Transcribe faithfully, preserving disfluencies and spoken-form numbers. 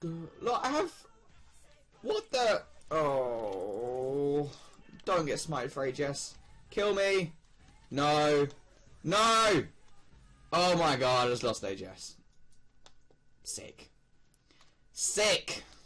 Look, I have... What the... Oh... Don't get smited for H S. Kill me! No! No! Oh my god, I just lost H S. Sick. Sick!